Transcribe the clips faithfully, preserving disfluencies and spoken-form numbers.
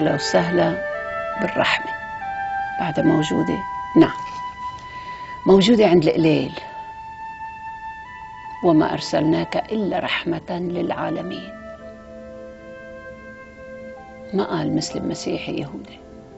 أهلا وسهلا بالرحمة بعد موجودة. نعم، موجودة عند القليل. وما أرسلناك إلا رحمة للعالمين. ما قال مسلم مسيحي يهودي،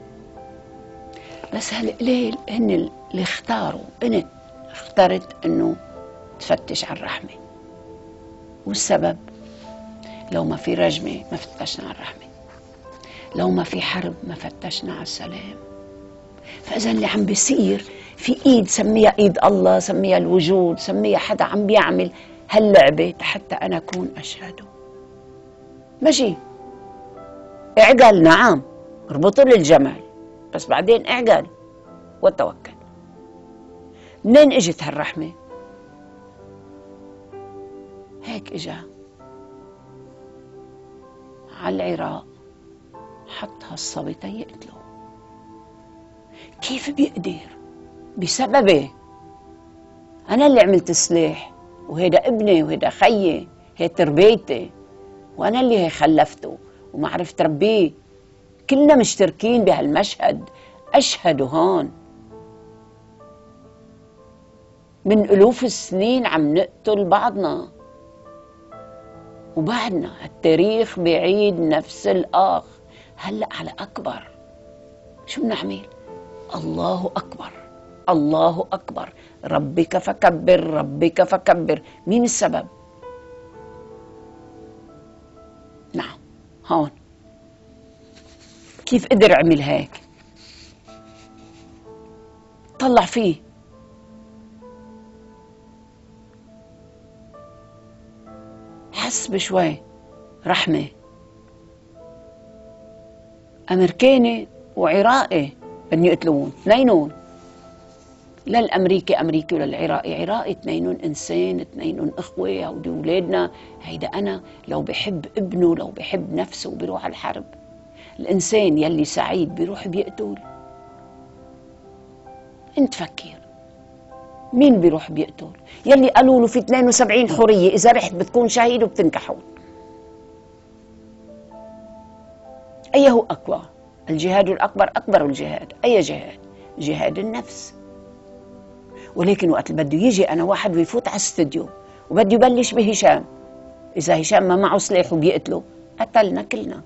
بس هالقليل هن اللي اختاروا. أنت اخترت أنه تفتش على الرحمة، والسبب لو ما في رجمة ما فتشنا على الرحمة، لو ما في حرب ما فتشنا على السلام. فإذا اللي عم بيصير في إيد، سميها إيد الله، سميها الوجود، سميها حدا عم بيعمل هاللعبة حتى أنا أكون أشهده. ماشي، اعقل. نعم، اربطوا لي الجمل، بس بعدين اعقل وتوكل. منين اجت هالرحمة؟ هيك اجا على العراق، حط هالصبي تيقتله. كيف بيقدر؟ بسببي أنا اللي عملت سلاح، وهيدا ابني وهيدا خيي، هي تربيتي، وأنا اللي هي خلفته وما عرفت ربيه. كلنا مشتركين بهالمشهد. أشهدوا هون من ألوف السنين عم نقتل بعضنا، وبعدنا التاريخ بيعيد نفس الآخ. هلأ على أكبر شو بنعمل؟ الله أكبر، الله أكبر، ربك فكبر، ربك فكبر. مين السبب؟ نعم، هون كيف قدر عمل هيك؟ طلع فيه حس بشوي رحمة. أمريكاني وعراقي بدهم يقتلون، اثنينهم. لا الأمريكي أمريكي ولا العراقي عراقي، اثنينهم إنسان، اثنينهم إخوة، هودي أولادنا. هيدا أنا لو بحب ابنه، لو بحب نفسه بيروح على الحرب. الإنسان يلي سعيد بيروح بيقتل. انت فكر، مين بيروح بيقتل؟ يلي قالوا له في اثنين وسبعين حرية، إذا رحت بتكون شهيد وبتنكحون. أيه هو أقوى؟ الجهاد الأكبر أكبر الجهاد. أي جهاد؟ جهاد النفس. ولكن وقت اللي بده يجي أنا واحد بيفوت على الاستديو وبده يبلش بهشام، إذا هشام ما معه سلاح وبيقتله قتلنا كلنا.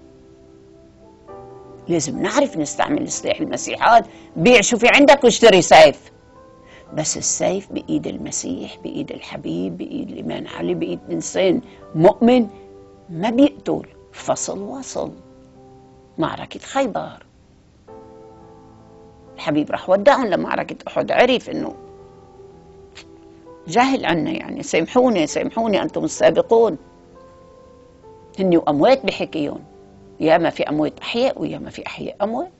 لازم نعرف نستعمل السلاح. المسيح قال بيع شو في عندك واشتري سيف. بس السيف بإيد المسيح، بإيد الحبيب، بإيد الإمام علي، بإيد إنسان مؤمن ما بيقتل. فصل وصل. معركة خيبر الحبيب راح ودعهم لمعركة أحد، عرف إنه جاهل عنا، يعني سامحوني سامحوني أنتم السابقون. هني وأموات بحكيهم، يا ما في أموات أحياء ويا ما في أحياء أموات.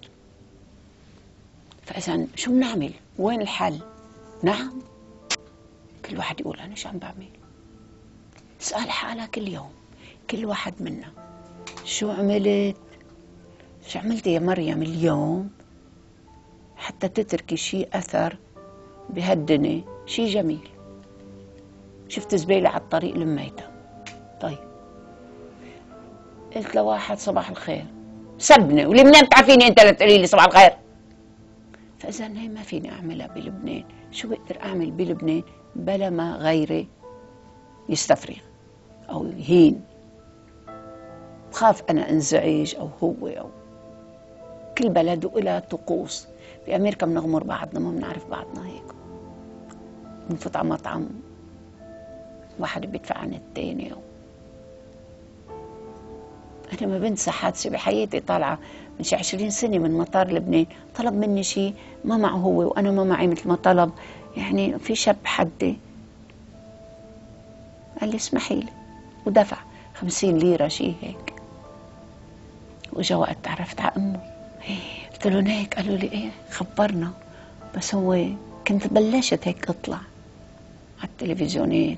فإذا شو بنعمل؟ وين الحل؟ نعم، كل واحد يقول أنا شو عم بعمل. اسأل حالك اليوم، كل واحد منا شو عملت؟ شو عملت يا مريم اليوم حتى تتركي شيء أثر بهالدنيا، شيء جميل؟ شفت زبالة على الطريق لميتها، طيب قلت لواحد صباح الخير، سبني، ولمنين بتعرفيني انت لتقولي لي صباح الخير؟ فاذا هي ما فيني اعملها بلبنان. شو بقدر اعمل بلبنان بلا ما غيري يستفرغ او يهين؟ بخاف انا انزعج او هو او كل بلد وإلها طقوس. بامريكا بنغمر بعضنا، ما بنعرف بعضنا هيك. بنفوت على مطعم واحد بيدفع عن الثاني. أنا ما بنسى حادثة بحياتي، طالعة من شي عشرين سنة من مطار لبنان، طلب مني شيء ما معه هو وأنا ما معي مثل ما طلب. يعني في شاب حدي قال لي اسمحي لي، ودفع خمسين ليرة شيء هيك. وإجا وقت تعرفت على أمه، قلت لهم هيك، قالوا لي إيه خبرنا. بس هو كنت بلشت هيك أطلع على التلفزيونات.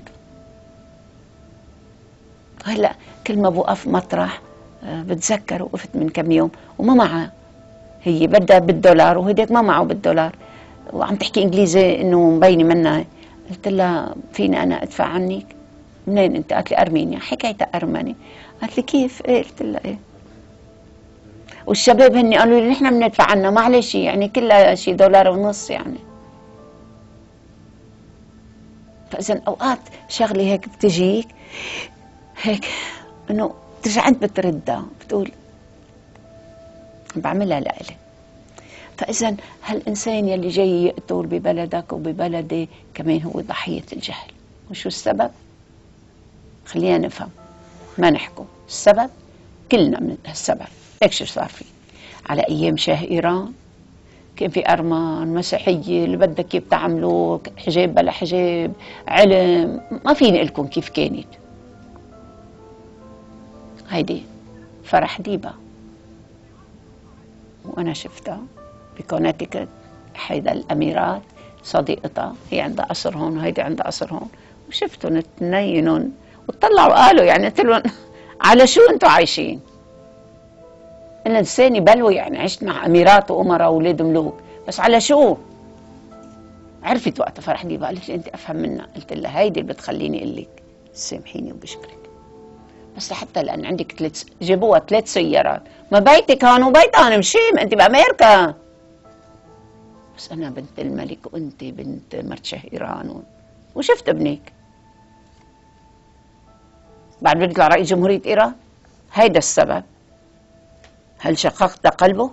هلا كل ما بوقف مطرح بتذكر وقفت من كم يوم وما معها، هي بدها بالدولار وهديك ما معه بالدولار، وعم تحكي انجليزي انه مبينه منها. قلت لها فيني انا ادفع عنك؟ منين انت؟ قالت لي ارمينيا. حكيتها ارمني. قالت لي كيف؟ ايه قلت لها ايه. والشباب هني قالوا لي نحن بندفع عنها معلش يعني كلها شي دولار ونص يعني. فاذا اوقات شغله هيك بتجيك هيك انه ترجع انت بتردها بتقول بعملها لإلي. فاذا هالانسان يلي جاي يقتل ببلدك وببلدي كمان هو ضحيه الجهل. وشو السبب؟ خلينا نفهم ما نحكوا السبب، كلنا من هالسبب. هيك شو صار فيه على ايام شاه ايران، كان في ارمان مسيحيه اللي بدك اياه بتعملوا، حجاب بلا حجاب، علم، ما فيني اقول لكم كيف كانت. هيدي فرح ديبا وانا شفتها بكونتيكت، هيدا الاميرات صديقتها هي عندها قصر هون وهيدي عندها قصر هون، وشفتهم اثنينهم وطلعوا قالوا يعني قلت لهم على شو انتم عايشين؟ انا لساني بلوي يعني عشت مع اميرات وامراء واولاد ملوك، بس على شو؟ عرفت وقتها فرح ديبا قالت لي انت افهم منا، قلت لها هيدي اللي بتخليني اقول لك سامحيني وبشكرك، بس لحتى لان عندك ثلاث جابوها ثلاث سيارات، ما بيتك هون وبيت هون مشيم انت بامريكا. بس انا بنت الملك وانت بنت مرت شاه ايران و... وشفت ابنك بعد بدك يطلع رئيس جمهوريه ايران. هيدا السبب. هل شققت قلبه؟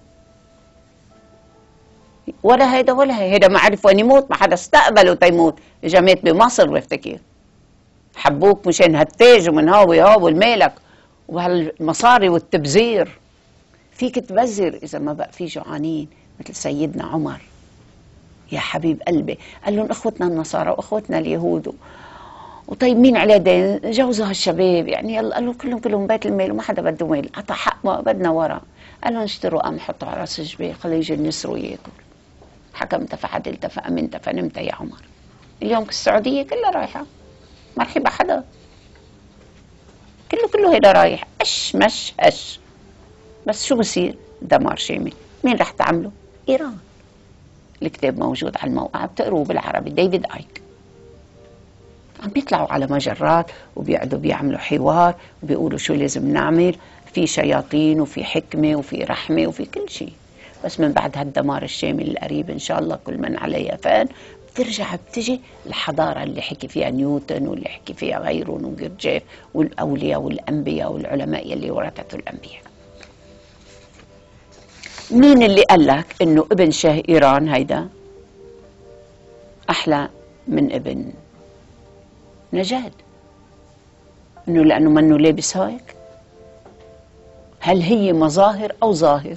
ولا هيدا ولا هيدا. هيدا ما عرف وين يموت، ما حدا استقبله تيموت، اجا مات بمصر بفتكر. حبوك مشان هالتاج ومن هو هو والمالك وهالمصاري والتبذير. فيك تبذر اذا ما بقى في جوعانين مثل سيدنا عمر يا حبيب قلبي، قال لهم اخوتنا النصارى واخوتنا اليهود وطيب مين عليه دين؟ جوزوا هالشباب يعني يلا، قالوا كلهم كلهم بيت المال وما حدا بده مال، عطى حق ما بدنا ورا. قال لهم اشتروا قام حطوا على راس الجبال خليه يجي النسر وياكل. حكمت فعدلت فامنت فنمت يا عمر. اليوم السعوديه كلها رايحه مرحبا حدا، كله كله هيدا رايح اش مش هش. بس شو بصير؟ دمار شامل. مين رح تعمله؟ ايران. الكتاب موجود على الموقع بتقروه بالعربي، ديفيد ايك. عم بيطلعوا على مجرات وبيقعدوا بيعملوا حوار وبيقولوا شو لازم نعمل، في شياطين وفي حكمة وفي رحمة وفي كل شيء. بس من بعد هالدمار الشامل القريب إن شاء الله كل من عليها فان بترجع بتجي الحضارة اللي حكي فيها نيوتن واللي حكي فيها غيرهم وجرجيف والأولياء والأنبياء والعلماء يلي ورثته الأنبياء. مين اللي قال لك إنه ابن شاه إيران هيدا أحلى من ابن نجاد؟ إنه لأنه منه لابس هيك؟ هل هي مظاهر أو ظاهر؟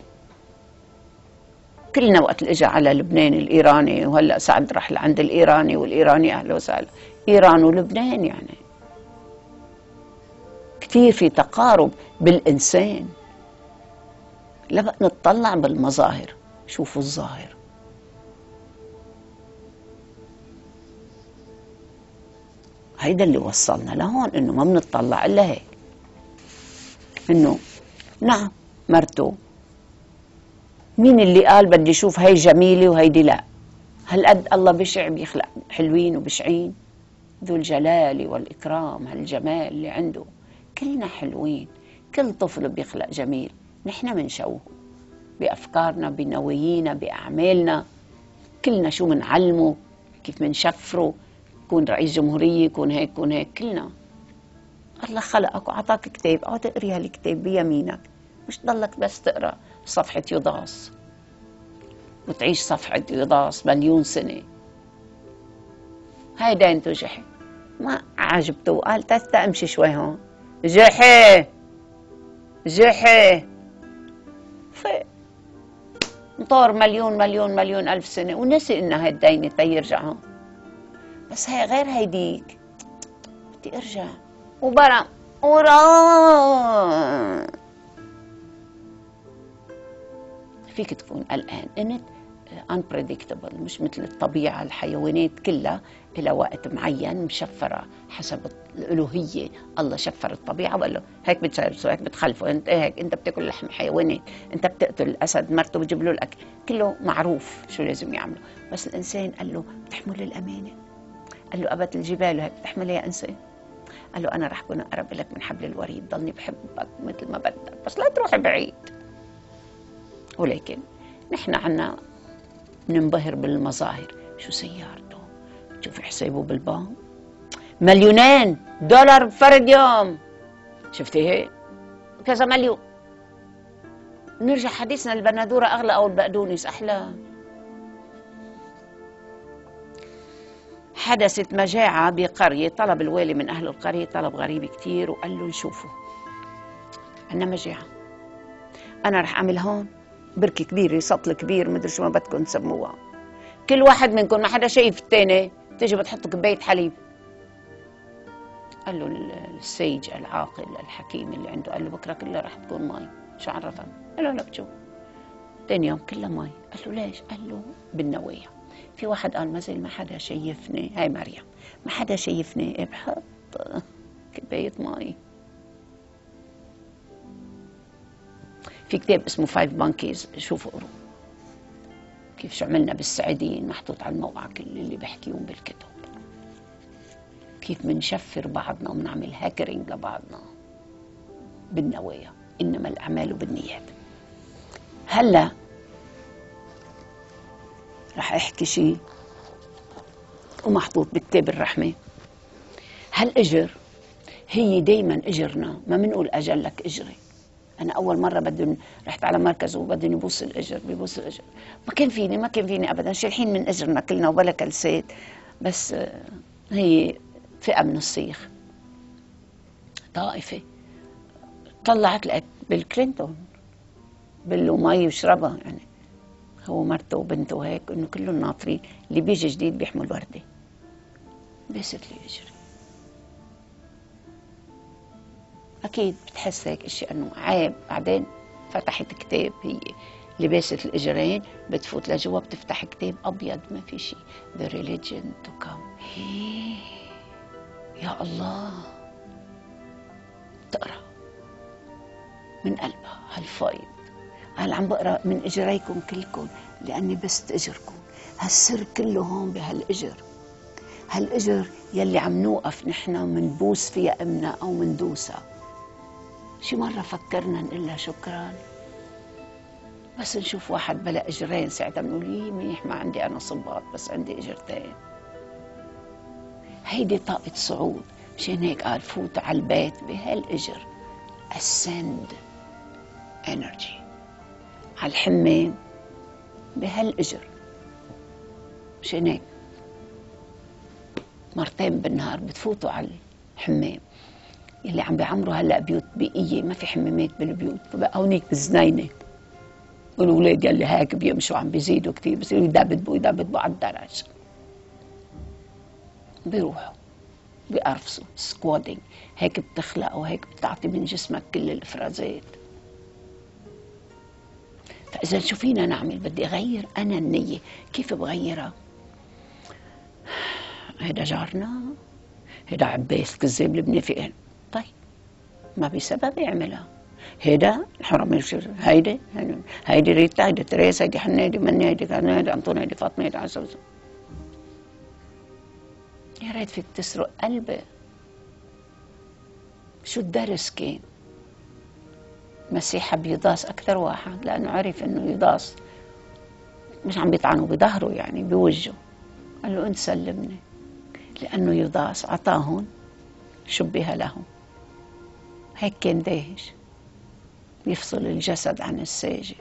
كلنا وقت اللي اجى على لبنان الإيراني، وهلأ سعد رح لعند الإيراني والإيراني أهلا وسهلا، إيران ولبنان يعني كثير في تقارب بالإنسان. لا بقى نتطلع بالمظاهر، شوفوا الظاهر. هيدا اللي وصلنا لهون، انه ما بنطلع الا هيك، انه نعم مرته. مين اللي قال بدي اشوف هي جميله وهيدي لا؟ هالقد الله بشع بيخلق حلوين وبشعين؟ ذو الجلال والاكرام، هالجمال اللي عنده. كلنا حلوين، كل طفل بيخلق جميل، نحن بنشوهه بافكارنا بنوايانا باعمالنا. كلنا شو بنعلمه، كيف بنشفره، يكون رئيس جمهورية، يكون هيك يكون هيك. كلنا الله خلقك وعطاك كتاب، اقعد اقري هالكتاب بيمينك، مش ضلك بس تقرا صفحة يضاس وتعيش صفحة يضاس مليون سنة. هيدا انتو جحي ما عجبته، قال تستا امشي شوي هون، جحي جحي مطور مليون مليون مليون ألف سنة ونسي إنها هاي الدينة تيرجع هون. بس هي غير هيديك، بدي ارجع وبرم ورا. فيك تكون قلقان، انت unpredictable، مش مثل الطبيعة. الحيوانات كلها إلى وقت معين مشفرة حسب الألوهية. الله شفر الطبيعة وقال له هيك بتساوي هيك بتخلفه، انت هيك انت بتاكل لحم حيوانات، انت بتقتل الأسد مرته بتجيب له الأكل، كله معروف شو لازم يعمله. بس الإنسان قال له بتحمل الأمانة، قال له أبت الجبال هيك بتحمل يا إنسان، قال له أنا رح أكون أقرب لك من حبل الوريد، ضلني بحبك مثل ما بدك بس لا تروح بعيد. ولكن نحن عنا ننبهر بالمظاهر. شو سيارته، تشوف حسابه بالبنك مليونين دولار فرد يوم، شفتي هيك كذا مليون. نرجع حديثنا البندورة أغلى أو البقدونس أحلى. حدثت مجاعة بقرية، طلب الوالي من أهل القرية طلب غريب كتير وقال له شوفوا عنا مجاعة، أنا رح أعمل هون بركة كبيرة، سطل كبير، مدري شو ما بدكم تسموها، كل واحد منكم ما حدا شايف التاني تيجي بتحطوا كباية حليب. قال له السيج العاقل الحكيم اللي عنده، قال له بكرة كلها رح تكون مي، شو عرفك؟ قال له لك شو، تاني يوم كلها مي. قال له ليش؟ قال له بالنوايا. في واحد قال ما زال ما حدا شايفني، هاي مريم، ما حدا شايفني بحط كباية مي. في كتاب اسمه فايف مونكيز، شوفوا قروا كيف شو عملنا بالسعيدين، محطوط على الموقع كل اللي بحكيهم بالكتب، كيف منشفر بعضنا ومنعمل هاكرينج لبعضنا بالنوايا، إنما الأعمال بالنيات. هلا رح أحكي شيء ومحطوط بكتاب الرحمة. هالأجر هي دايما أجرنا، ما منقول أجل لك أجري. أنا أول مرة بدهم رحت على مركز وبدهم يبوس الأجر، بيبوس الأجر، ما كان فيني ما كان فيني أبدا، شايلين من أجرنا كلنا وبلا كلسات، بس هي فئة من الصيخ طائفة. طلعت لقيت بيل كلينتون بله مي وشربها، يعني هو مرته وبنته هيك، إنه كلهم ناطرين اللي بيجي جديد بيحمل وردة. بست لي أجري، أكيد بتحس هيك إشي إنه عيب. بعدين فتحت كتاب، هي لباست الإجرين بتفوت لجوا بتفتح كتاب أبيض ما في شيء، The Religion to Come. يا الله، تقرأ من قلبها هالفايض. قال عم بقرأ من إجريكم كلكم لأني بست إجركم. هالسر كله هون بهالإجر، هالإجر يلي عم نوقف نحن منبوس فيها أمنا أو مندوسها. شي مرة فكرنا نقول لها شكرا؟ بس نشوف واحد بلا إجرين ساعتها بنقول يي منيح، ما عندي أنا صباط بس عندي إجرتين. هيدي طاقة صعود، مشان هيك قال فوت على البيت بهالإجر، ascend energy على الحمام بهالإجر. مشان هيك مرتين بالنهار بتفوتوا على الحمام. اللي عم بيعمروا هلا بيوت بيئيه ما في حمامات بالبيوت، فبقى هونيك بالزنينه والولاد يلي هيك بيمشوا عم بيزيدوا كثير، بصيروا يدبدبوا يدبدبوا على الدرج، بيروحوا بيقرفصوا سكوادينج، هيك بتخلق وهيك بتعطي من جسمك كل الافرازات. فاذا شو فينا نعمل؟ بدي اغير انا النيه. كيف بغيرها؟ هيدا جارنا، هيدا عباس كذاب اللي بنافقين، طيب ما بسبب يعملها. هيدا حرام، هيدي هيدي ريتا، هيدي تريس، هيدي حنة، هيدي مني، هيدي كان، هيدي أنطوني، هيدي فاطمة، هيدي عزوز. يا ريت فيك تسرق قلبي. شو الدرس كان؟ مسيح حب يضاس أكثر واحد، لأنه عرف إنه يضاس مش عم بيطعنوا بظهره، يعني بوجهه. قال له أنت سلمني، لأنه يضاس عطاهن شبه لهم. هيك كان داهش يفصل الجسد عن الساجد.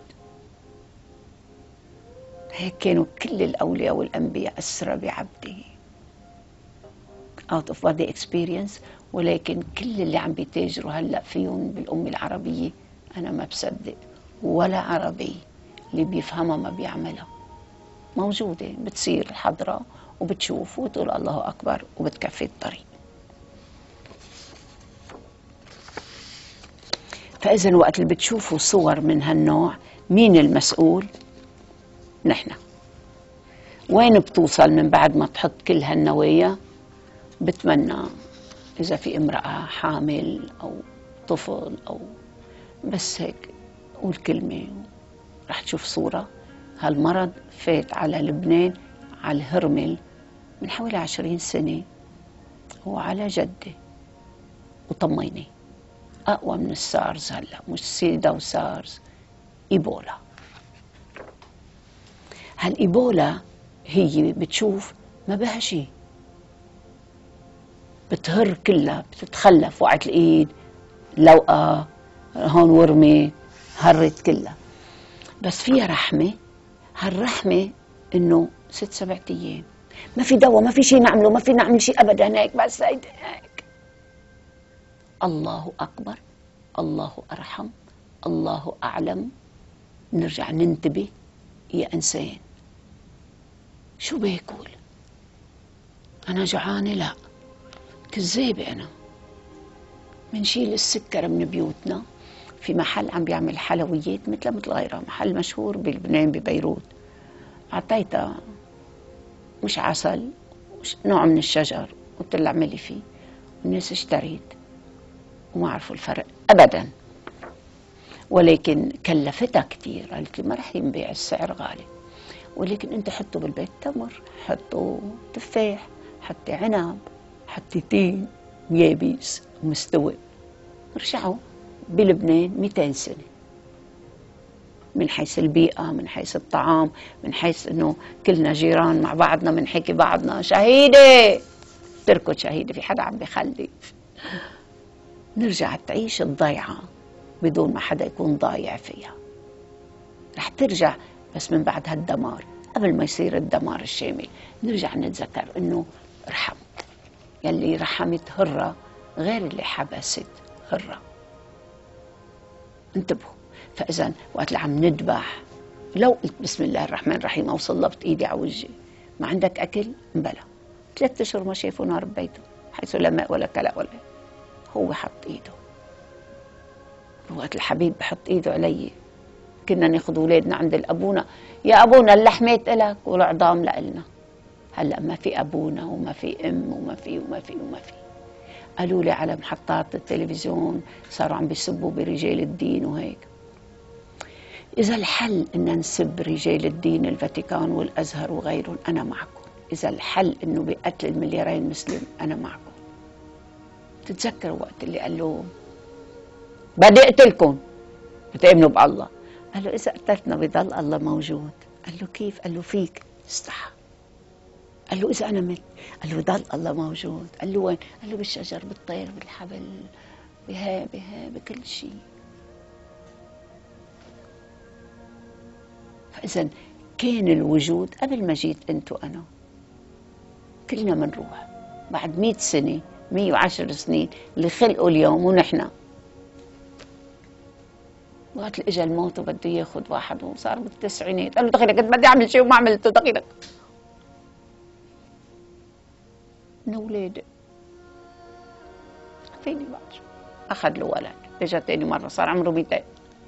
هيك كانوا كل الأولياء والأنبياء أسرى بعبده out of body experience. ولكن كل اللي عم بيتاجروا هلأ فيهم بالأمة العربية أنا ما بصدق ولا عربي اللي بيفهمها ما بيعملها. موجودة بتصير الحضرة وبتشوف وتقول الله أكبر وبتكفي الطريق. فإذا وقت اللي بتشوفوا صور من هالنوع، مين المسؤول؟ نحن. وين بتوصل من بعد ما تحط كل هالنوايا؟ بتمنى إذا في امرأة حامل أو طفل أو بس هيك قول كلمة رح تشوف صورة. هالمرض فات على لبنان على الهرمل من حوالي عشرين سنة، هو على جدة وطميني أقوى من السارز. هلا مش سيدا وسارز، إيبولا. هالإيبولا هي بتشوف ما بها شيء، بتهر كلها، بتتخلف، وقعت الإيد، لوقة، هون ورمة، هرت كلها. بس فيها رحمة. هالرحمة إنه ست سبعة أيام ما في دواء، ما في شيء نعمله، ما في نعمل شيء أبدا، هيك بس هيك. الله أكبر، الله أرحم، الله أعلم. نرجع ننتبه يا إنسان، شو باكل؟ أنا جوعانة؟ لا، كذابة. أنا منشيل السكر من بيوتنا. في محل عم بيعمل حلويات مثل مثل غيرها، محل مشهور بلبنان ببيروت. أعطيتها مش عسل، نوع من الشجر، قلت لها اعملي فيه. الناس اشتريت وما عرفوا الفرق أبدا، ولكن كلفتها كتير. قالت لي ما رح ينبيع، السعر غالي، ولكن انت حطوا بالبيت تمر، حطوا تفاح، حطي عنب، حطي تين يابس ومستوي. رجعوا بلبنان مئتين سنة، من حيث البيئة، من حيث الطعام، من حيث انه كلنا جيران مع بعضنا، من حكي بعضنا. شهيدة تركض شهيدة، في حدا عم بخلي. نرجع تعيش الضيعة بدون ما حدا يكون ضايع فيها. رح ترجع، بس من بعد هالدمار، قبل ما يصير الدمار الشامل، نرجع نتذكر انه رحم. يلي رحمت هرة غير اللي حبست هرة. انتبهوا. فإذا وقت اللي عم ندبح، لو قلت بسم الله الرحمن الرحيم أو صلبت إيدي على وجهي، ما عندك أكل؟ مبلا. ثلاثة أشهر ما شافوا نار ببيته، حيث لا ماء ولا كلأ ولا. هو حط إيده. وقت الحبيب بحط إيده علي، كنا ناخذ أولادنا عند الأبونا، يا أبونا اللحمات إلك والعظام لإلنا. هلأ ما في أبونا وما في أم وما في وما في وما في. قالوا لي على محطات التلفزيون صاروا عم بيسبوا برجال الدين وهيك. إذا الحل إن نسب رجال الدين، الفاتيكان والأزهر وغيرهم، أنا معكم. إذا الحل إنه بقتل المليارين مسلم، أنا معكم. تتذكروا وقت اللي قال له بدي أقتلكم بتؤمنوا بالله؟ قال له إذا قتلتنا بضل الله موجود. قال له كيف؟ قال له فيك استحى. قال له إذا أنا مت؟ قال له ضل الله موجود. قال له وين؟ قال له بالشجر، بالطير، بالحبل، بها بها بكل شيء. فإذا كان الوجود قبل ما جيت أنت وأنا. كلنا منروح بعد مئة سنة، مئة وعشر سنين اللي خلقوا اليوم ونحن. وقت اللي اجى الموت وبده ياخذ واحد وصار بالتسعينات، قال له دخيلك كنت بدي اعمل شيء وما عملته، دخيلك من اولادي فيني بعد. اخذ له ولد، اجى ثاني مره صار عمره مئتين،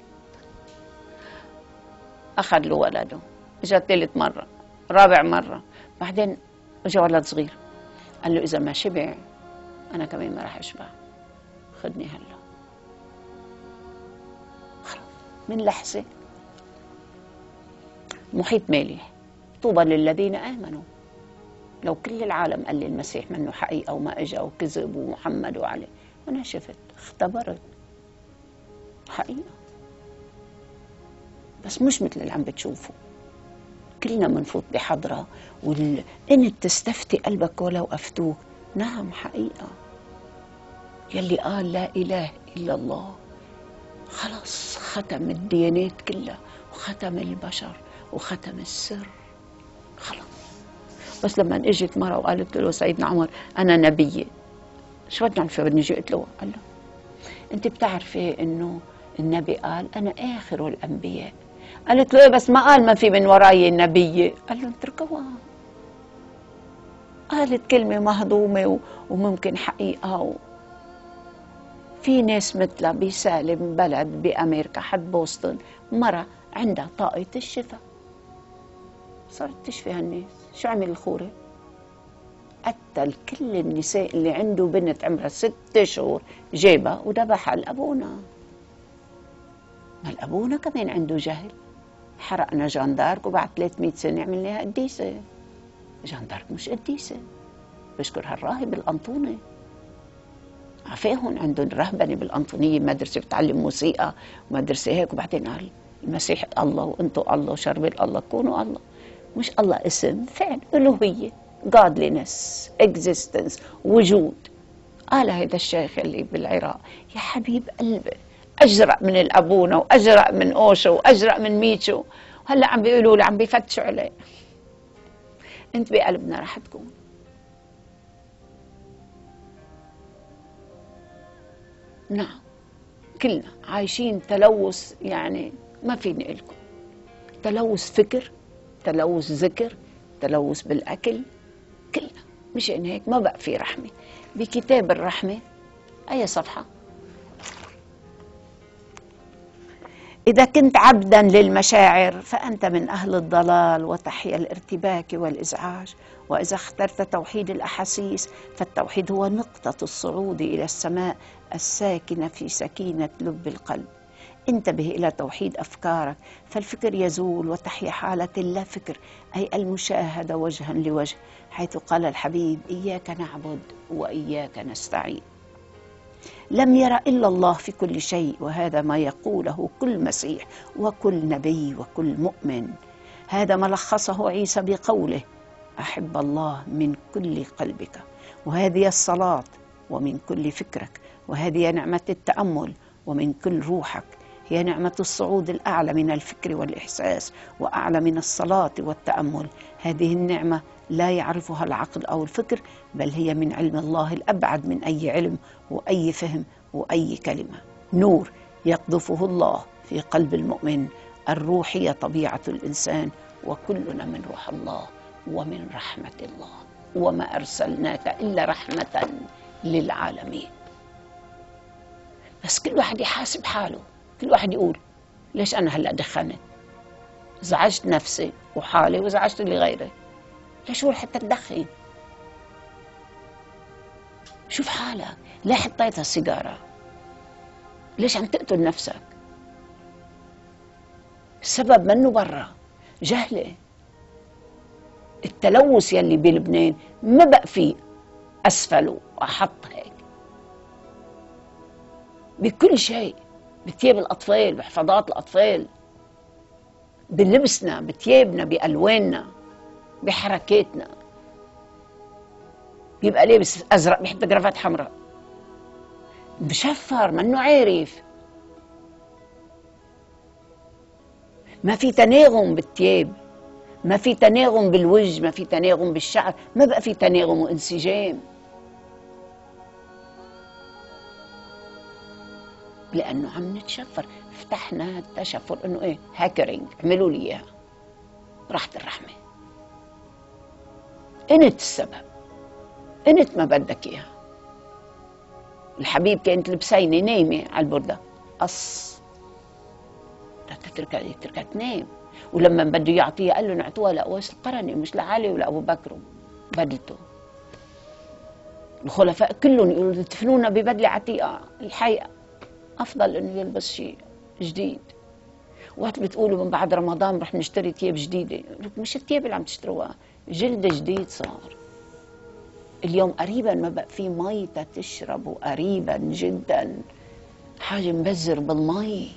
اخذ له ولده، اجى ثالث مره، رابع مره، بعدين اجى ولد صغير قال له اذا ما شبع انا كمان ما راح اشبع، خدني هلا. من لحظة محيط مالح، طوبى للذين آمنوا. لو كل العالم قال لي المسيح منه حقيقة وما اجى وكذب ومحمد وعلي، أنا شفت اختبرت حقيقة، بس مش مثل اللي عم بتشوفوا. كلنا منفوت بحضرة، وال... إن تستفتي قلبك ولو أفتوك. نعم حقيقة. يلي قال لا إله إلا الله خلص ختم الديانات كلها، وختم البشر، وختم السر، خلص. بس لما اجت مرة وقالت له سيدنا عمر أنا نبية، شو بدي أعمل؟ شو بدي أجي أقتله؟ قال له أنت بتعرفي إنه النبي قال أنا آخر الأنبياء. قالت له إيه بس ما قال ما في من وراي نبية. قال له اتركوها، قالت كلمة مهضومة وممكن حقيقة و... في ناس مثلها بسالم بلد بأمريكا حد بوسطن، مرة عندها طاقة الشفاء، صارت تشفي هالناس. شو عمل الخوري؟ قتل كل النساء اللي عنده بنت عمرها ست شهور، جابها وذبحها لأبونا. ما الأبونا كمان عنده جهل، حرقنا جان دارك وبعد ثلاثمئة سنة عملناها قديسة. جان دارك مش قديسة، بشكر هالراهب الأنطوني، عفاهم عندهم رهبنة بالأنطونية، مدرسة بتعلم موسيقى ومدرسة هيك. وبعدين قال المسيح الله وانتو الله وشربل الله، كونوا الله. مش الله اسم، فعل، ألوهية، godliness، existence، وجود. قال هيدا الشيخ اللي بالعراق: يا حبيب قلبي، أجرأ من الأبونا وأجرأ من أوشو وأجرأ من ميتشو، وهلا عم بيقولوا لي عم بيفتشوا عليه. أنت بقلبنا رح تكون. نعم، كلنا عايشين تلوث، يعني ما فيني لكم. تلوث فكر، تلوث ذكر، تلوث بالأكل، كلنا. مشان هيك ما بقى في رحمة. بكتاب الرحمة أي صفحة؟ إذا كنت عبدا للمشاعر فأنت من أهل الضلال وتحيا الارتباك والإزعاج، وإذا اخترت توحيد الأحاسيس فالتوحيد هو نقطة الصعود إلى السماء الساكنة في سكينة لب القلب. انتبه إلى توحيد أفكارك فالفكر يزول وتحيا حالة اللا فكر، أي المشاهدة وجها لوجه، حيث قال الحبيب: إياك نعبد وإياك نستعين. لم ير إلا الله في كل شيء، وهذا ما يقوله كل مسيح وكل نبي وكل مؤمن. هذا ما لخصه عيسى بقوله: أحب الله من كل قلبك. وهذه الصلاة ومن كل فكرك، وهذه نعمة التأمل ومن كل روحك. هي نعمة الصعود الأعلى من الفكر والإحساس، وأعلى من الصلاة والتأمل. هذه النعمة لا يعرفها العقل أو الفكر، بل هي من علم الله الأبعد من أي علم وأي فهم وأي كلمة. نور يقذفه الله في قلب المؤمن. الروح هي طبيعة الإنسان، وكلنا من روح الله ومن رحمة الله، وما أرسلناك إلا رحمة للعالمين. بس كل واحد يحاسب حاله، كل واحد يقول: ليش أنا هلأ دخنت؟ زعجت نفسي وحالي وزعجت اللي غيري. ليش هو حتى تدخن؟ شوف حالك، ليه حطيت هالسيجارة؟ ليش عم تقتل نفسك؟ السبب منه برا، جهلة. التلوث يلي بلبنان ما بقى فيه أسفل وأحط هيك بكل شيء، بثياب الأطفال، بحفاضات الأطفال، بلبسنا، بثيابنا، بألواننا، بحركاتنا. بيبقى لابس أزرق بيحط جرافات حمراء، بشفر منه عارف. ما في تناغم بالثياب، ما في تناغم بالوجه، ما في تناغم بالشعر، ما بقى في تناغم وانسجام، لأنه عم نتشفر. فتحنا التشفر إنه إيه؟ هاكرينج، عملوا لي إياها. راحت الرحمة. أنت السبب، أنت ما بدك إياها. الحبيب كانت لبسينة نايمة على البردة، قص تتركها تتركها تنام. ولما بده يعطيها قال له نعطوها لأويس القرني مش لعلي ولا أبو بكر بدلته. الخلفاء كلهم يقولوا تفنونا ببدلة عتيقة، الحقيقة أفضل إنه يلبس شيء جديد. وقت بتقولوا من بعد رمضان رح نشتري ثياب جديدة، مش الثياب اللي عم تشتروها، جلد جديد صار. اليوم قريبا ما بقى في مي تشربوا، قريبا جدا، حاجة مبذر بالمي.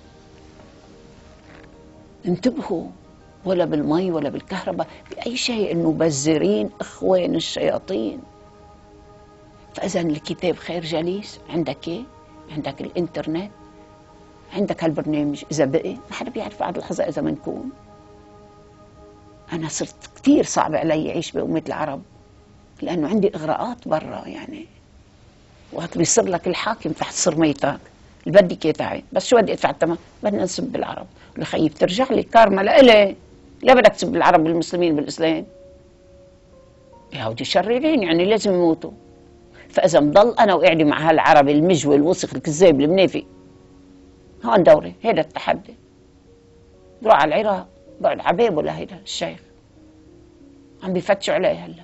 انتبهوا، ولا بالمي ولا بالكهرباء، بأي شيء، إنه مبذرين إخوان الشياطين. فإذا الكتاب خير جليس. عندك إيه؟ عندك الإنترنت، عندك هالبرنامج. إذا بقي ما حدا بيعرف بعد لحظة إذا منكون. أنا صرت كتير صعب علي أعيش بأمة العرب، لأنه عندي إغراءات برا. يعني وقت بيصير لك الحاكم تحت صرميتك، اللي بدك إياه تعي، بس شو بدي أدفع الثمن؟ بدنا نسب العرب. لخيي بترجع لي كارما لإلي. لا بدك تسب العرب بالمسلمين بالإسلام؟ يهودي شريرين، يعني لازم يموتوا. فإذا مضل أنا وقاعدة مع هالعربي المجوي الوسخ الكذاب المنافق، هون دوري. هيدا التحدي. بروح على العراق بقعد عباب ولا هيدا الشيخ عم بيفتشوا عليه هلا.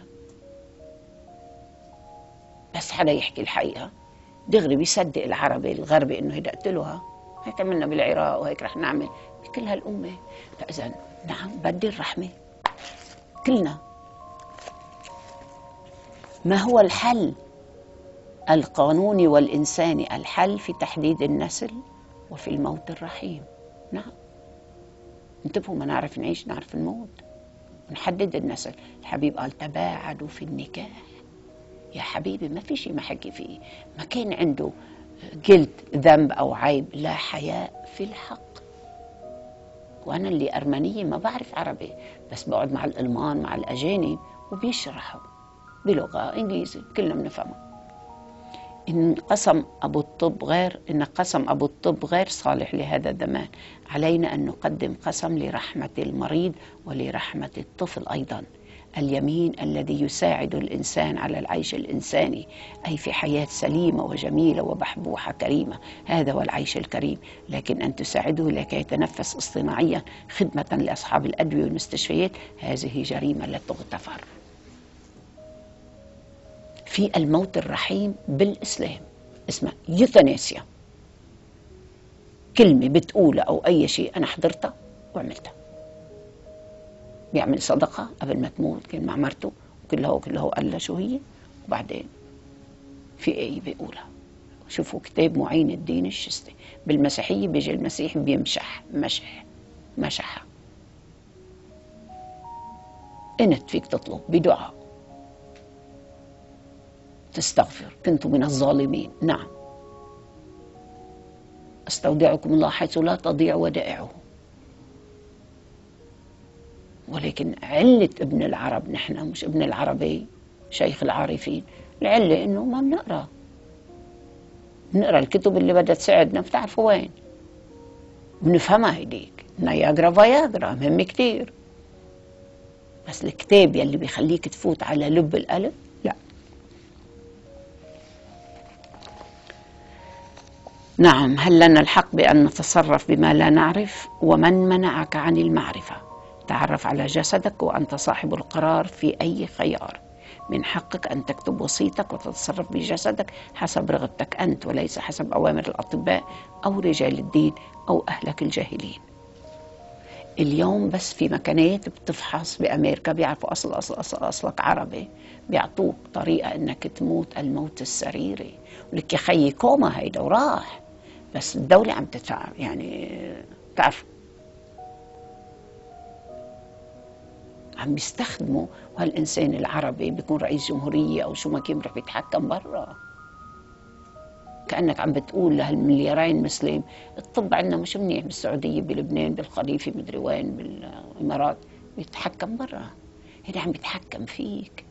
بس حدا يحكي الحقيقة دغري بيصدق العربي الغربي إنه هيدا قتلوها. هيك عملنا بالعراق وهيك رح نعمل بكل هالأمة. فإذا نعم بدي الرحمة كلنا. ما هو الحل القانوني والإنساني؟ الحل في تحديد النسل وفي الموت الرحيم. نعم انتبهوا، ما نعرف نعيش نعرف نموت. نحدد النسل. الحبيب قال تباعدوا في النكاح. يا حبيبي ما في شيء ما حكي فيه، ما كان عنده جلد ذنب أو عيب، لا حياء في الحق. وأنا اللي أرمنية ما بعرف عربي، بس بقعد مع الألمان مع الأجانب وبيشرحوا بلغة إنجليزي كلنا بنفهمها. إن قسم أبو الطب غير إن قسم أبو الطب غير صالح لهذا الزمان، علينا أن نقدم قسم لرحمة المريض ولرحمة الطفل أيضا. اليمين الذي يساعد الإنسان على العيش الإنساني، أي في حياة سليمة وجميلة وبحبوحة كريمة، هذا هو العيش الكريم. لكن أن تساعده لكي يتنفس اصطناعيا خدمة لأصحاب الأدوية والمستشفيات، هذه جريمة لا تغتفر. في الموت الرحيم بالإسلام اسمها يوثانيسيا، كلمة بتقولها أو أي شيء أنا حضرتها وعملتها. بيعمل صدقة قبل ما تموت، كان مع مرته وكلها وكلها قال لها شو هي، وبعدين في آية بيقولها. شوفوا كتاب معين الدين الشستي. بالمسيحية بيجي المسيح بيمشح مشح مشحة. انت فيك تطلب بدعاء تستغفر، كنت من الظالمين، نعم. استودعكم الله حيث لا تضيع ودائعه. ولكن علة ابن العرب، نحن مش ابن العربي شيخ العارفين، العلة انه ما بنقرا بنقرا الكتب اللي بدها تساعدنا، بتعرفوا وين بنفهمها هيديك. نياجرا فياجرا مهم كتير، بس الكتاب يلي بيخليك تفوت على لب القلب لا. نعم، هل لنا الحق بأن نتصرف بما لا نعرف؟ ومن منعك عن المعرفة؟ تعرف على جسدك وأنت صاحب القرار في أي خيار. من حقك أن تكتب وصيتك وتتصرف بجسدك حسب رغبتك أنت، وليس حسب أوامر الأطباء أو رجال الدين أو أهلك الجاهلين. اليوم بس في مكانات بتفحص بأمريكا بيعرفوا أصل أصل أصل أصلك عربي، بيعطوك طريقة إنك تموت الموت السريري. ولك يا خيي كوما هيدا وراح، بس الدولة عم تدفع، يعني تعرف عم بيستخدموا. وهالإنسان العربي بيكون رئيس جمهورية أو شو ما كان بيروح بيتحكم برا، كأنك عم بتقول لهالمليارين مسلم الطب عندنا مش منيح بالسعودية بلبنان بالخليفة مدري وين بالإمارات، بيتحكم برا. هنا عم بيتحكم فيك.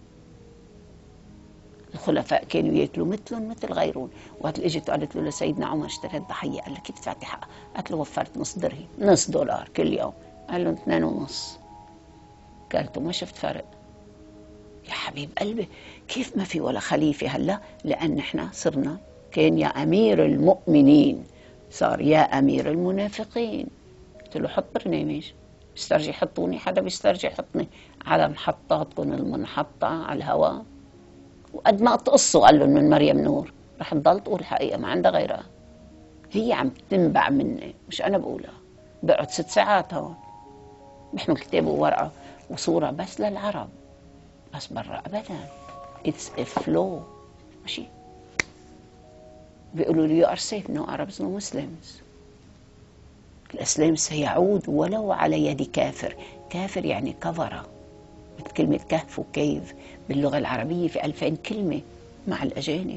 الخلفاء كانوا ياكلوا مثلهم مثل غيرهم. وقت اجت قالت له لسيدنا عمر اشتريت ضحيه، قال لها كيف دفعتي حقها؟ قالت له وفرت نص درهم، نص دولار كل يوم. قال له اثنين ونص. قالت له ما شفت فرق يا حبيب قلبي. كيف ما في ولا خليفه هلا؟ لان احنا صرنا، كان يا امير المؤمنين صار يا امير المنافقين. قلت له حط برنامج، بيسترجي يحطوني، حدا بيسترجي يحطني على محطاتكم المنحطه على الهواء. وقد ما تقصوا قال لهم من مريم نور رح تضل تقول الحقيقة، ما عندها غيرها. هي عم تنبع مني، مش أنا بقولها. بقعد ست ساعات هون بحمل كتاب وورقة وصورة بس للعرب، بس برا أبدا. It's a flow. ماشي. بيقولوا لي you are safe, no Arabs, no Muslims. الإسلام سيعود ولو على يد كافر. كافر يعني كفرة، مثل كلمة كهف وكيف باللغة العربية في ألفين كلمة مع الأجانب.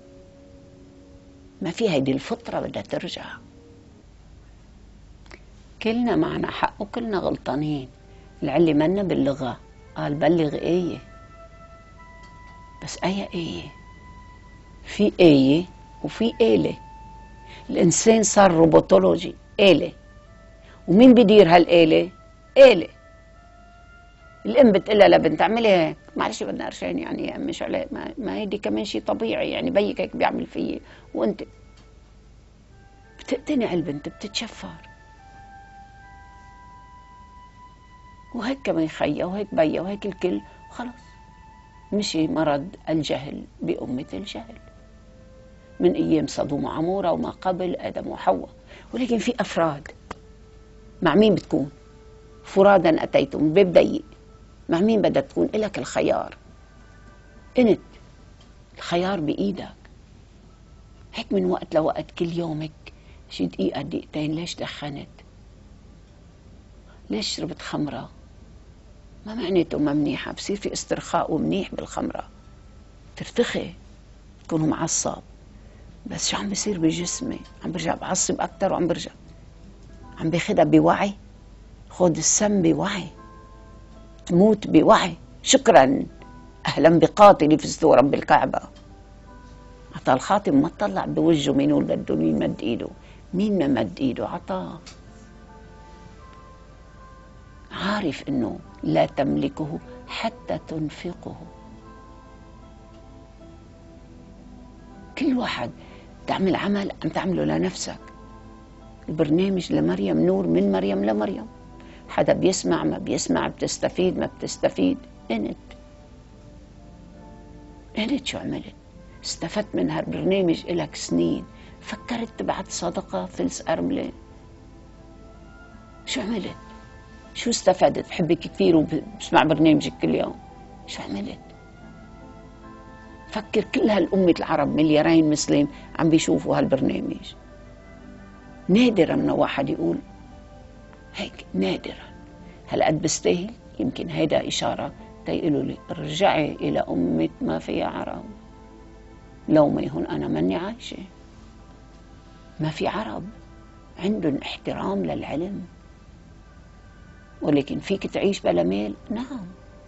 ما في هيدي الفطرة بدها ترجع. كلنا معنا حق وكلنا غلطانين. العلي منا باللغة قال بلغ آية، بس أي آية؟ في آية وفي آلة. الإنسان صار روبوتولوجي، آلة. ومين بدير هالآلة؟ آلة. الام بتقلها لبنت اعملي هيك، معلش بدنا قرشين يعني يا امي، شو عليه؟ ما, ما هيدي كمان شيء طبيعي، يعني بيك هيك بيعمل فيي وانت بتقتنع البنت بتتشفر. وهيك كمان خيا وهيك بيا وهيك الكل، وخلص مشي مرض الجهل بأمة الجهل من ايام صدوم وعمورة وما قبل ادم وحواء. ولكن في افراد، مع مين بتكون؟ فرادا اتيتم باب ضيق، مع مين بدك تكون؟ إلك الخيار. انت الخيار بإيدك. هيك من وقت لوقت كل يومك شي دقيقة دقيقتين. ليش دخنت؟ ليش شربت خمرة؟ ما معناته ما منيحة، بصير في استرخاء ومنيح بالخمرة، ترتخي، تكون معصب، بس شو عم بيصير بجسمي؟ عم برجع بعصب أكتر، وعم برجع عم باخدها بوعي. خذ السم بوعي، تموت بوعي. شكرا، أهلا بقاتلي في رب الكعبة. عطا الخاتم ما طلع بوجهه مين هو اللي بده، مين مد ايده، مين ما مد ايده، عطاه. عارف انه لا تملكه حتى تنفقه. كل واحد تعمل عمل عم تعمله لنفسك. البرنامج لمريم نور، من مريم لمريم. حدا بيسمع ما بيسمع، بتستفيد ما بتستفيد، انت انت شو عملت؟ استفدت من هالبرنامج إلك سنين، فكرت تبعت صدقة ثلث أرملة؟ شو عملت؟ شو استفدت؟ بحبك كثير وبسمع برنامجك كل يوم، شو عملت؟ فكر كل هالأمة العرب مليارين مسلم عم بيشوفوا هالبرنامج. نادرا من واحد يقول هيك، نادرا. هالقد بستاهل؟ يمكن هيدا إشارة تيقولوا لي ارجعي إلى أمة ما فيها عرب. لو ما هون أنا ماني عايشة. ما في عرب عندهم احترام للعلم، ولكن فيك تعيش بلا مال؟ نعم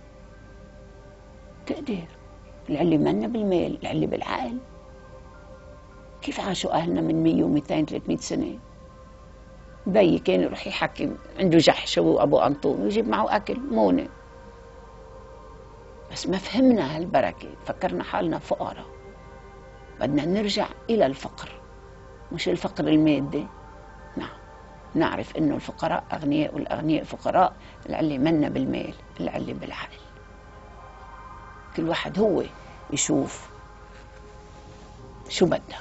تقدر. العلي منا بالمال، العلي بالعقل. كيف عاشوا أهلنا من مية ومئتين ثلاثمئة سنة؟ بي كان يروح يحكي عنده جحش هو أبو أنطون ويجيب معه أكل مونة، بس ما فهمنا هالبركة، فكرنا حالنا فقراء. بدنا نرجع إلى الفقر، مش الفقر المادي. نعم نعرف إنه الفقراء أغنياء والأغنياء فقراء. العلي منا بالمال، العلي بالعقل. كل واحد هو يشوف شو بدها.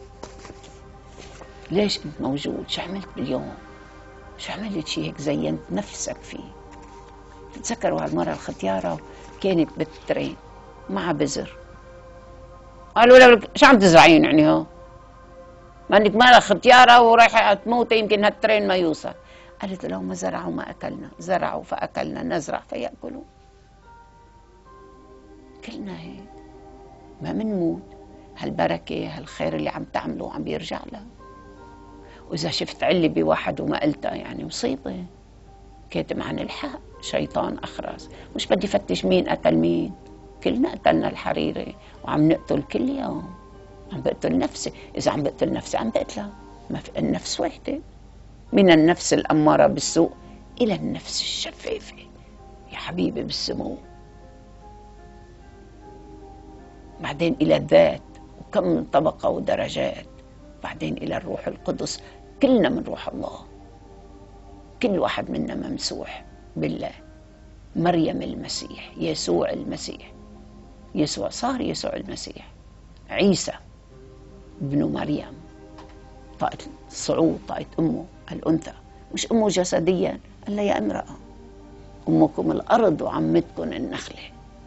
ليش أنت موجود؟ شو عملت باليوم؟ شو عملت شي هيك زينت نفسك فيه؟ تتذكروا هالمرة الختيارة كانت بالترين مع بزر، قالوا لها شو عم تزرعين يعني ها؟ ما انك مالك ختيارة ورايحة تموت، يمكن هالترين ما يوصل. قالت لهم ما زرعوا ما أكلنا، زرعوا فأكلنا، نزرع فيأكلوا. كلنا هيك ما منموت. هالبركة هالخير اللي عم تعمله عم بيرجع لها. وإذا شفت علي بواحد وما قلتها يعني مصيبة. كاتم عن الحق، شيطان أخرس. مش بدي فتش مين قتل مين، كلنا قتلنا الحريري وعم نقتل كل يوم. عم بقتل نفسي، إذا عم بقتل نفسي عم بقتلها. ما في النفس وحدة، من النفس الأمارة بالسوء إلى النفس الشفافة يا حبيبي بالسمو، بعدين إلى الذات، وكم من طبقة ودرجات، بعدين إلى الروح القدس. كلنا من روح الله، كل واحد منا ممسوح بالله. مريم المسيح، يسوع المسيح، يسوع صار يسوع المسيح، عيسى ابن مريم، طاقة الصعود، طاقة أمه الأنثى، مش أمه جسديا. قال لها يا امرأة أمكم الأرض وعمتكم النخلة.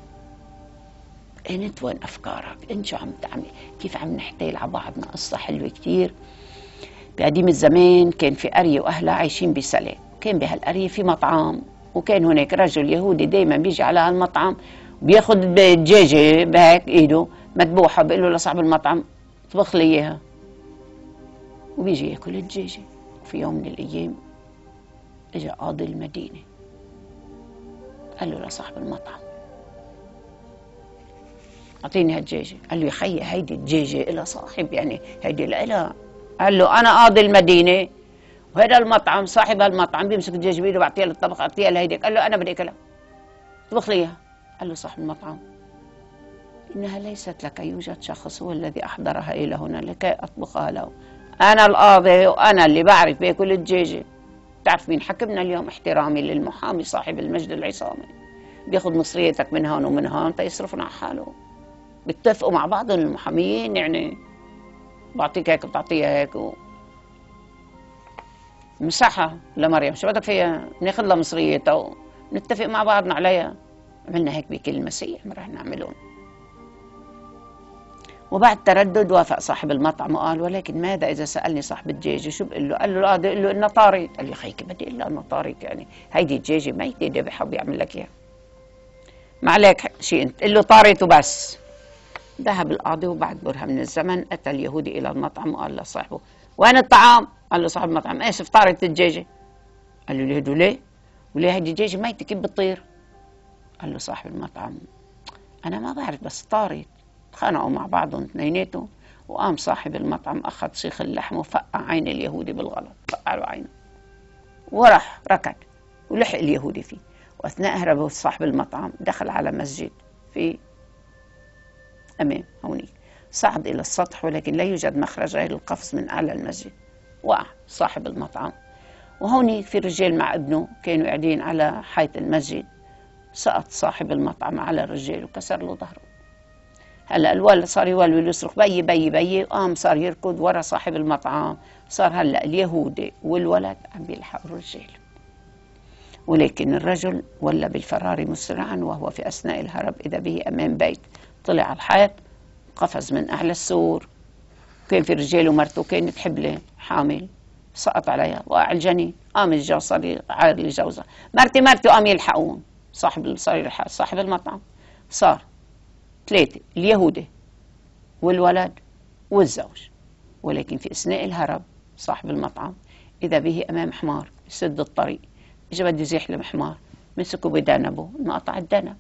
انت وين أفكارك؟ انت شو عم تعمل؟ كيف عم نحتال على بعضنا؟ قصة حلوة كتير. بقديم الزمان كان في قرية وأهلها عايشين بسلام. كان بهالقرية في مطعم، وكان هناك رجل يهودي دايما بيجي على هالمطعم بياخد دجاجة بهيك ايده مذبوحة، بيقول له لصاحب المطعم اطبخ لي اياها، وبيجي ياكل الدجاجة. وفي يوم من الأيام اجى قاضي المدينة قال له لصاحب المطعم أعطيني هالدجاجة. قال له يا خيي هيدي الدجاجة إلها صاحب، يعني هيدي لإلها. قال له أنا قاضي المدينة وهذا المطعم صاحب هالمطعم بيمسك الدجاجة بإيده بعطيها للطبخ، أعطيها لهيديك. قال له أنا بدي أكلها، اطبخ لي إياها. قال له صاحب المطعم إنها ليست لك، يوجد شخص هو الذي أحضرها إلى هنا لكي أطبخها له. أنا القاضي وأنا اللي بعرف باكل الدجاجة. تعرف مين حكمنا اليوم؟ احترامي للمحامي صاحب المجد العصامي، بياخذ مصريتك من هون ومن هون تيصرفنا على حاله. بيتفقوا مع بعضهم المحاميين، يعني بعطيك هيك بتعطيها هيك و... مساحة لمريم شو بدك فيها؟ ناخذ لها مصريتها ونتفق مع بعضنا عليها. عملنا هيك بكل المسيح ما رح نعملون. وبعد تردد وافق صاحب المطعم وقال ولكن ماذا إذا سألني صاحب الدجاجة شو بقول له؟ قال له قال له إنها طارت. قال لي خيك بدي إلا إنها طارت، يعني هيدي الدجاجة ميتة ذبحها وبيعمل لك إياها. ما عليك شيء انت، قل له طارت وبس. ذهب القاضي وبعد برهة من الزمن أتى اليهودي إلى المطعم وقال لصاحبه وين الطعام؟ قال له صاحب المطعم ايش طارت الدجاجة. قال له اليهودي ليه؟ وليه هيدي الدجاجة ميتة كيف بتطير؟ قال له صاحب المطعم أنا ما بعرف بس طارت. تخانقوا مع بعضهم اثنيناتهم، وقام صاحب المطعم أخذ سيخ اللحم وفقع عين اليهودي بالغلط، فقع له عينه وراح ركض ولحق اليهودي فيه. وأثناء هربه صاحب المطعم دخل على مسجد في أمام هونيك، صعد إلى السطح ولكن لا يوجد مخرج غير القفز من أعلى المسجد. وقع صاحب المطعم، وهونيك في رجال مع ابنه كانوا قاعدين على حيط المسجد. سقط صاحب المطعم على الرجال وكسر له ظهره. هلا الولد صار يولول يصرخ بي بي بي، وقام صار يركض ورا صاحب المطعم. صار هلا اليهودي والولد عم بيلحقوا الرجال، ولكن الرجل ولى بالفرار مسرعا، وهو في أثناء الهرب إذا به أمام بيت طلع على الحيط، قفز من أعلى السور. كان في رجال ومرته كانت حبلة حامل، سقط عليها وقع الجنين. قام الجوز صار عاير لجوزها مرتي مرتي، وقام يلحقون صاحب صار يلحق صاحب المطعم. صار ثلاثة، اليهودي والولد والزوج. ولكن في أثناء الهرب صاحب المطعم إذا به أمام حمار يسد الطريق. إجا بده يزيح الحمار، مسكوا بدنبه انقطع الدنب.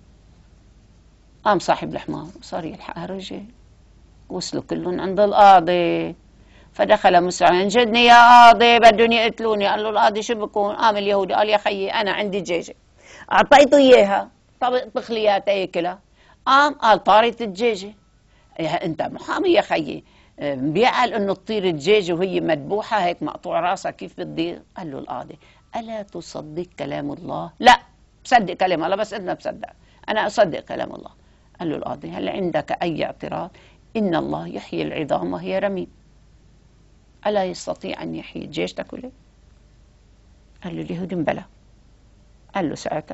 قام صاحب الحمار وصار يلحق الرجال، وصلوا كلهم عند القاضي. فدخل مسرعا انجدني يا قاضي بدهم يقتلوني. قال له القاضي شو بكون؟ قام اليهودي قال يا خيي أنا عندي دجاجة أعطيته إياها طبق طخليات ياكلها. قام قال طارت الدجاجة. أنت محامي يا خيي، بيعقل إنه تطير الدجاجة وهي مذبوحة هيك مقطوع راسها كيف بتطير؟ قال له القاضي ألا تصدق كلام الله؟ لا بصدق كلام الله، بس أنت بصدق، أنا أصدق كلام الله. قال له القاضي هل عندك أي اعتراض؟ إن الله يحيي العظام وهي رميم، ألا يستطيع أن يحيي الدجاج تاكله؟ قال له اليهودي بلى. قال له ساعتها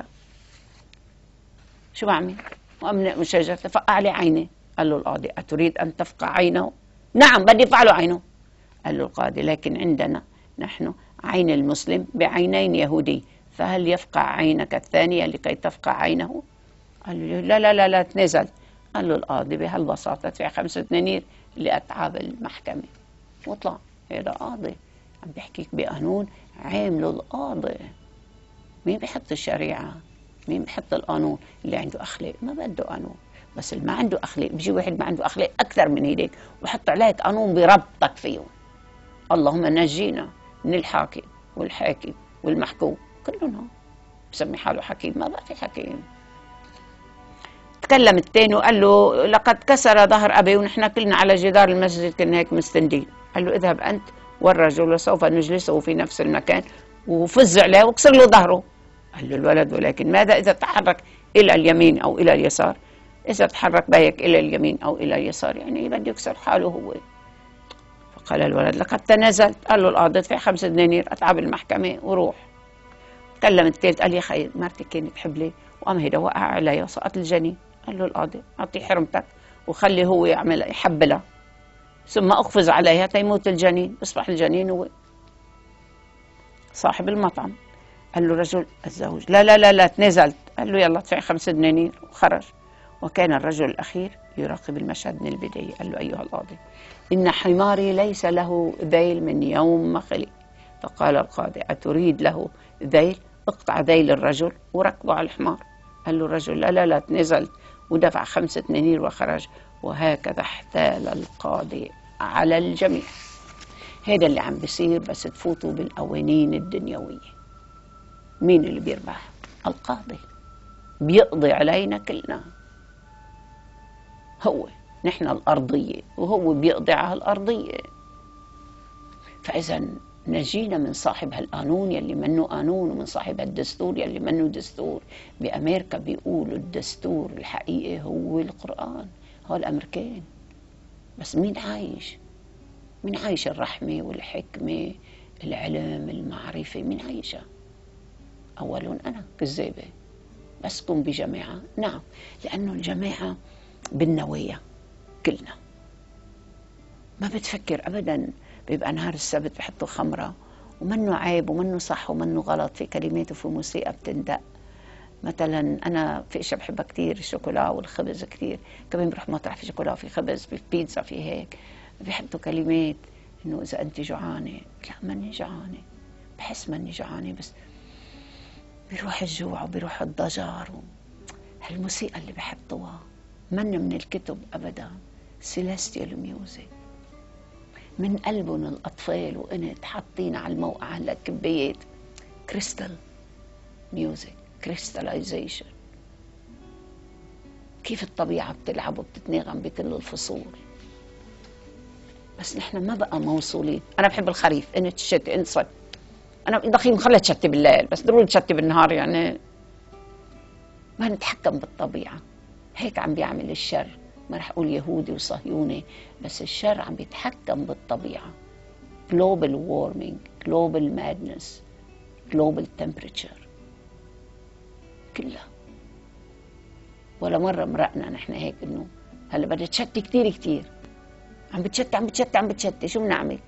شو بعمل؟ وأمنع شجرته فقع لي عيني. قال له القاضي أتريد أن تفقع عينه؟ نعم بدي أفقع له عينه. قال له القاضي لكن عندنا نحن عين المسلم بعينين يهودي، فهل يفقع عينك الثانية لكي تفقع عينه؟ قال له لا لا لا لا تنزل. قال له القاضي بهالبساطة تدفع خمسة دنانير لأتعاب المحكمة واطلع. هذا قاضي عم بيحكيك بقانون عامله القاضي. مين بيحط الشريعة؟ مين بيحط القانون؟ اللي عنده أخلاق ما بده قانون، بس اللي ما عنده أخلاق بيجي واحد ما عنده أخلاق أكثر من هيك وحط عليك قانون بربطك فيهم. اللهم نجينا من الحاكم والحاكم والمحكوم كلهم بسمي حاله حكيم، ما بقى في حكيم. تكلم الثاني وقال له لقد كسر ظهر أبي ونحن كلنا على جدار المسجد كنا هيك مستندين. قال له اذهب أنت والرجل وسوف نجلسه في نفس المكان وفز عليه واكسر له ظهره. قال له الولد ولكن ماذا إذا تحرك إلى اليمين أو إلى اليسار؟ إذا تحرك بيك إلى اليمين أو إلى اليسار يعني بده يكسر حاله هو. فقال الولد لقد تنازلت. قال له القاضي ادفع خمسة دنانير أتعب المحكمة وروح. تكلم الثالث قال يا خي مرتي كانت حبلة وقام هيدا وقع عليها وسقط الجنين. قال له القاضي أعطيه حرمتك وخلي هو يعمل يحبلها ثم أقفز عليها تيموت الجنين، يصبح الجنين هو. صاحب المطعم قال له رجل الزوج لا لا لا لا تنازلت. قال له يلا ادفع خمسة دنانير وخرج. وكان الرجل الأخير يراقب المشهد من البداية. قال له أيها القاضي إن حماري ليس له ذيل من يوم ما خلق. فقال القاضي أتريد له ذيل؟ اقطع ذيل الرجل وركبه على الحمار. قال له الرجل لا لا لا تنزلت ودفع خمسة دنانير وخرج. وهكذا احتال القاضي على الجميع. هذا اللي عم بيصير بس تفوتوا بالقوانين الدنيوية. مين اللي بيربح؟ القاضي بيقضي علينا كلنا، هو نحن الأرضية وهو بيقضي على الأرضية. فإذا نجينا من صاحب هالقانون يلي منه قانون ومن صاحب هالدستور يلي منه دستور. بأمريكا بيقولوا الدستور الحقيقي هو القرآن، هو الأمريكان. بس مين عايش؟ مين عايش الرحمة والحكمة العلم المعرفة؟ مين عايشها؟ أول أنا كذابة بسكن بجماعة. نعم لأنه الجماعة بالنوايا كلنا ما بتفكر أبدا. بيبقى نهار السبت بحطوا خمرة ومنه عيب ومنه صح ومنه غلط، في كلمات وفي موسيقى بتندق. مثلا أنا في أشياء بحبها كثير، الشوكولا والخبز كثير، كمان بروح مطرح في شوكولا في خبز في بيتزا في هيك، بيحطوا كلمات إنه إذا أنت جوعانة، لا ماني جوعانة، بحس ماني جوعانة، بس بيروح الجوع وبيروح الضجر. هالموسيقى اللي بحطوها من من الكتب أبدا، سيليستيال ميوزك من قلبهم الأطفال، وأنت حاطين على الموقع هلا كبايات كريستال ميوزك، كريستاليزيشن، كيف الطبيعة بتلعب وبتتناغم بكل الفصول. بس نحن ما بقى موصولين. أنا بحب الخريف، أنت الشتي، أنت صيف، أنا دخيل مخلى تشتي بالليل، بس ضروري تشتي بالنهار، يعني ما نتحكم بالطبيعة. هيك عم بيعمل الشر، ما رح أقول يهودي وصهيوني، بس الشر عم بيتحكم بالطبيعة. global warming، global madness، global temperature، كلها. ولا مرة مرقنا نحن هيك إنه هلا بدها تشتي كتير كتير، عم بتشتي عم بتشتي عم بتشتي، شو بنعمل؟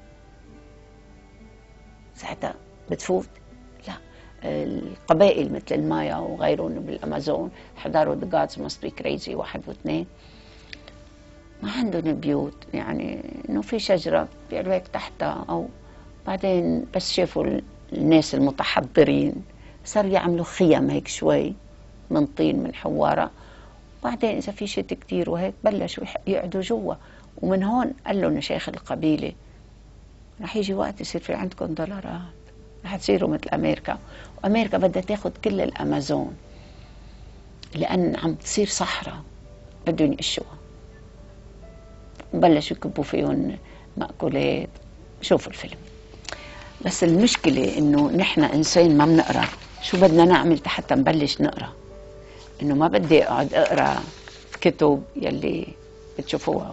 ساعتها بتفوت. لا، القبائل مثل المايا وغيرهم بالأمازون حضروا The Gods Must Be Crazy واحد واثنين، ما عندهم بيوت، يعني إنه في شجرة بيقعدوا هيك تحتها، أو بعدين بس شافوا الناس المتحضرين صاروا يعملوا خيم هيك شوي من طين من حوارة، بعدين إذا في شتي كتير وهيك بلشوا يقعدوا جوا. ومن هون قال لهم شيخ القبيلة رح يجي وقت يصير في عندكم دولارات، رح تصيروا مثل أمريكا، وأمريكا بدها تاخد كل الأمازون لأن عم تصير صحراء بدهم يقشوها. بلشوا يكبوا فيهم مأكولات. شوفوا الفيلم. بس المشكلة إنه نحن إنسان ما بنقرأ، شو بدنا نعمل حتى نبلش نقرأ؟ إنه ما بدي أقعد أقرأ كتب يلي بتشوفوها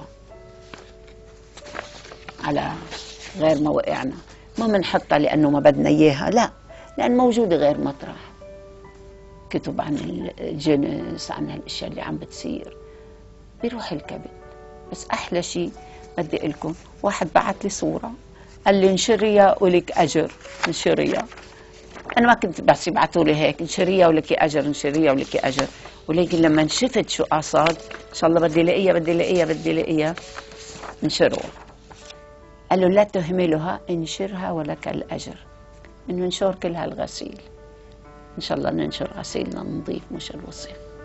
على غير مواقعنا، ما بنحطها لأنه ما بدنا إياها، لا، لأن موجودة غير مطرح، كتب عن الجنس، عن هالأشياء اللي عم بتصير، بيروح الكبد. بس أحلى شيء بدي أقول لكم، واحد بعت لي صورة قال لي انشريها ولك أجر، انشريها. أنا ما كنت بس يبعثوا لي هيك انشريها ولك أجر، انشريها ولك أجر، ولكن لما شفت شو قصد، إن شاء الله بدي لاقيها بدي لاقيها بدي لاقيها، انشروها. قالوا لا تهملها، انشرها ولك الأجر. إنه ننشر كل هالغسيل، إن شاء الله ننشر غسيلنا نظيف مش الوسخ.